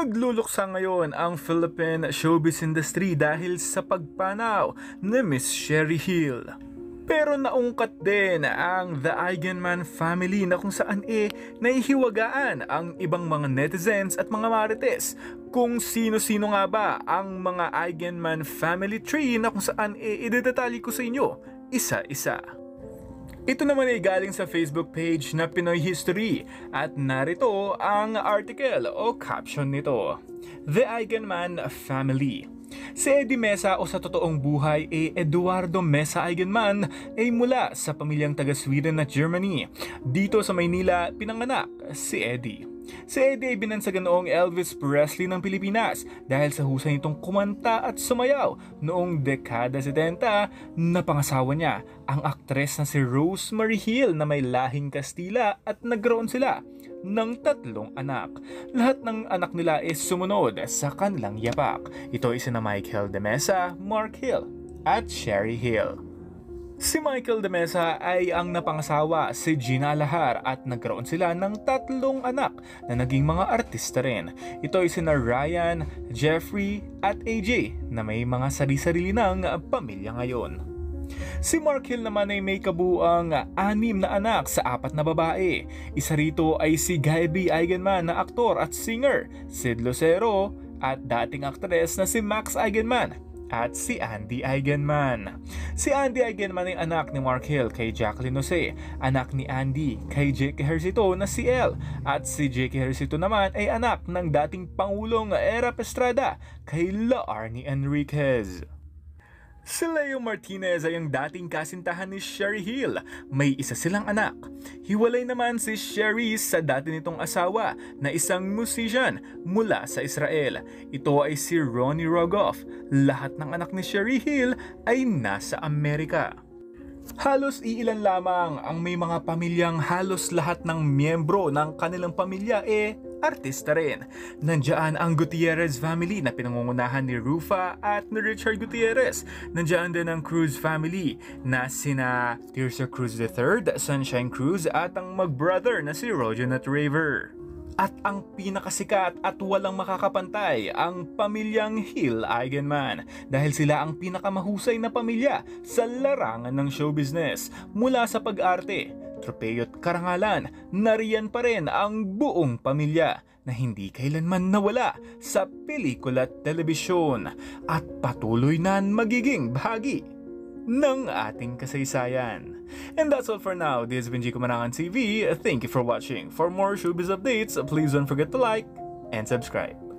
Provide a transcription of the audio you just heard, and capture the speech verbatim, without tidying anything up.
Nagluluksa ngayon ang Philippine showbiz industry dahil sa pagpanaw ni Miss Sherry Hill. Pero naungkat din ang The Eigenman family na kung saan e nahihiwagaan ang ibang mga netizens at mga marites kung sino-sino nga ba ang mga Eigenman family tree na kung saan e idedetalye ko sa inyo isa-isa. Ito naman ay galing sa Facebook page na Pinoy History at narito ang article o caption nito. The Eigenman Family. Si Eddie Mesa o sa totoong buhay ay Eduardo Mesa Eigenman ay mula sa pamilyang taga-Sweden at Germany. Dito sa Maynila pinanganak si Eddie. Si Eddie ay binansagan noong Elvis Presley ng Pilipinas dahil sa husay nitong kumanta at sumayaw noong dekada setenta. Napangasawa niya ang aktres na si Rosemary Hill na may lahing Kastila at nagkaroon sila ng tatlong anak. Lahat ng anak nila ay sumunod sa kanilang yapak. Ito ay sina Michael de Mesa, Mark Hill at Sherry Hill. Si Michael de Mesa ay ang napangasawa si Gina Lahar at nagkaroon sila ng tatlong anak na naging mga artista rin. Ito ay sina Ryan, Jeffrey at A J na may mga sarili-sarili ng pamilya ngayon. Si Mark Hill naman ay may kabuang anim na anak sa apat na babae. Isa rito ay si Gabby Eigenman na aktor at singer, Sid Lucero at dating aktres na si Max Eigenman at si Andy Eigenman. Si Andy Eigenman ay anak ni Mark Hill kay Jacqueline Jose, anak ni Andy kay J K Hercito na si El, at si J K Hercito naman ay anak ng dating Pangulong Erap Estrada kay La Arnie Enriquez. Si Leo Martinez ay ang dating kasintahan ni Sherry Hill. May isa silang anak. Hiwalay naman si Sherry sa dati nitong asawa na isang musician mula sa Israel. Ito ay si Ronnie Rogoff. Lahat ng anak ni Sherry Hill ay nasa Amerika. Halos iilan lamang ang may mga pamilyang halos lahat ng miyembro ng kanilang pamilya e artista rin. Nandiyan ang Gutierrez family na pinangungunahan ni Rufa at ni Richard Gutierrez. Nandiyan din ang Cruz family na sina Tirsa Cruz the third, Sunshine Cruz at ang mag-brother na si Roger at Raver. At ang pinakasikat at walang makakapantay ang pamilyang Hill Eigenman dahil sila ang pinakamahusay na pamilya sa larangan ng show business. Mula sa pag-arte, tropeyo at karangalan, nariyan pa rin ang buong pamilya na hindi kailanman nawala sa pelikula at telebisyon at patuloy na magiging bahagi ng ating kasaysayan. And that's all for now. This has been Jico Manangan T V. Thank you for watching. For more showbiz updates, please don't forget to like and subscribe.